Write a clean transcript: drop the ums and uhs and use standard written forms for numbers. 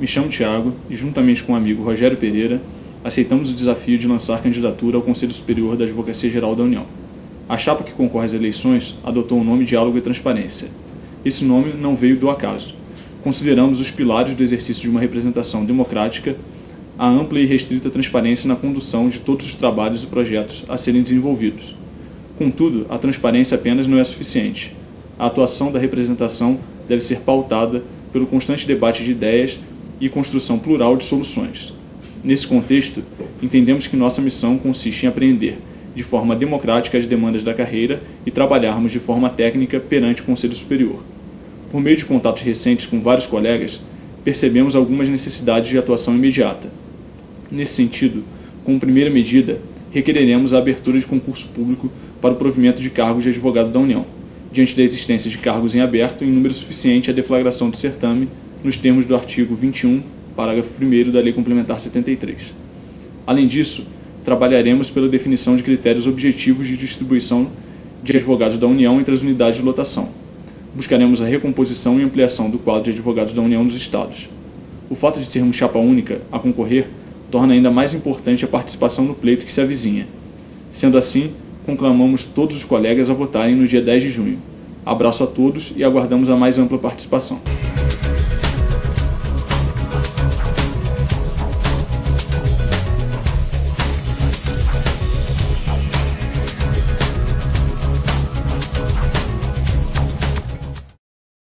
chamo Thiago e, juntamente com o amigo Rogério Pereira, aceitamos o desafio de lançar candidatura ao Conselho Superior da Advocacia Geral da União. A chapa que concorre às eleições adotou o nome Diálogo e Transparência. Esse nome não veio do acaso. Consideramos os pilares do exercício de uma representação democrática, a ampla e restrita transparência na condução de todos os trabalhos e projetos a serem desenvolvidos. Contudo, a transparência apenas não é suficiente. A atuação da representação deve ser pautada pelo constante debate de ideias e construção plural de soluções. Nesse contexto, entendemos que nossa missão consiste em apreender de forma democrática as demandas da carreira e trabalharmos de forma técnica perante o Conselho Superior. Por meio de contatos recentes com vários colegas, percebemos algumas necessidades de atuação imediata. Nesse sentido, como primeira medida, requereremos a abertura de concurso público para o provimento de cargos de advogado da União, diante da existência de cargos em aberto em número suficiente à deflagração do certame, nos termos do artigo 21, parágrafo 1º da Lei Complementar 73. Além disso, trabalharemos pela definição de critérios objetivos de distribuição de advogados da União entre as unidades de lotação. Buscaremos a recomposição e ampliação do quadro de advogados da União nos Estados. O fato de sermos chapa única a concorrer torna ainda mais importante a participação no pleito que se avizinha. Sendo assim, conclamamos todos os colegas a votarem no dia 10 de junho. Abraço a todos e aguardamos a mais ampla participação.